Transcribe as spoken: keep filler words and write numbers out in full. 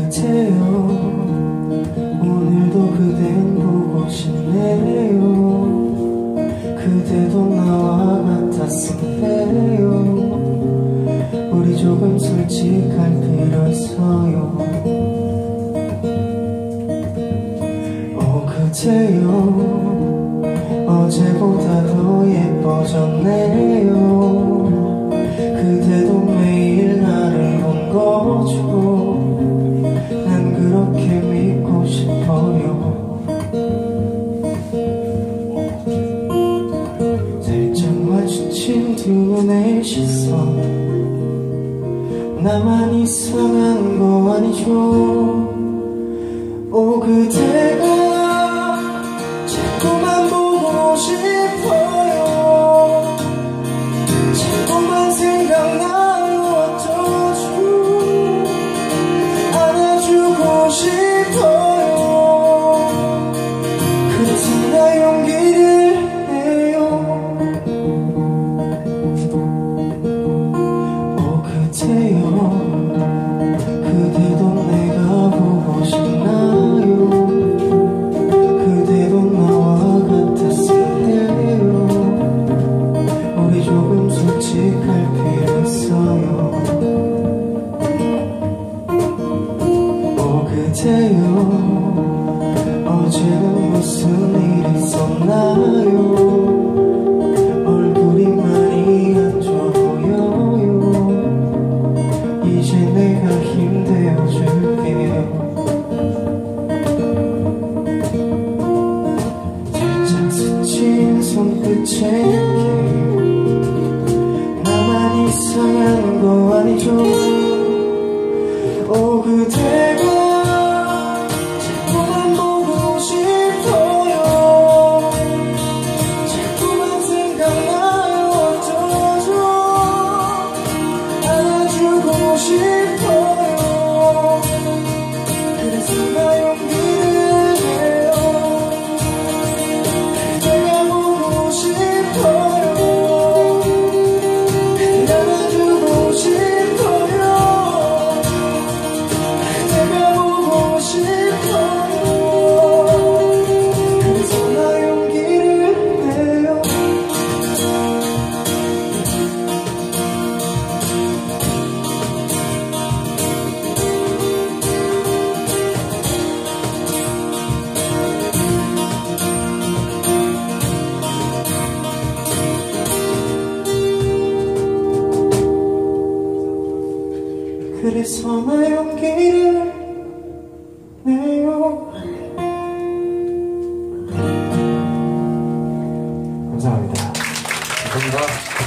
그대요 오늘도 그댄 보고 싶네요. 그대도 나와 같았으네요. 우리 조금 솔직할 필요 있어요. 오 그대요 어제보다 더 예뻐졌네요. 그대도 매일 나를 본 거죠. 난 그렇게 믿고 싶어요. 살짝 마주친 두 눈의 시선 나만 이상한 거 아니죠. 오 그대가 자꾸만 보고 싶어요. 자꾸만 생각나요. 어쩌죠. 안아주고 싶어요. 그래서 나 용기를 내요. 오 그대요 그대도 내가 보고 싶나요. 그대도 나와 같았으네요. 우리 조금 솔직할 필요 있어요. 오 그대요 어제는 무슨 일 있었나요. 얼굴이 많이 안 좋아 보여요. 이제 내가 힘내어줄게요. 살짝 스친 손끝의 느낌 나만 이상한 거 아니죠. 오 그대가 자꾸만 보고 싶어요. 자꾸만 생각나요. 어쩌죠. 안아주고 싶어요. 그래서 나 용기를 내요. 그대가 보고 싶어요. 그대 안아주고 싶어요. 그대가 보고 싶어요. 그래서 나 용기를 내요. 그래서 나 용기를 내요. 감사합니다. 감사합니다.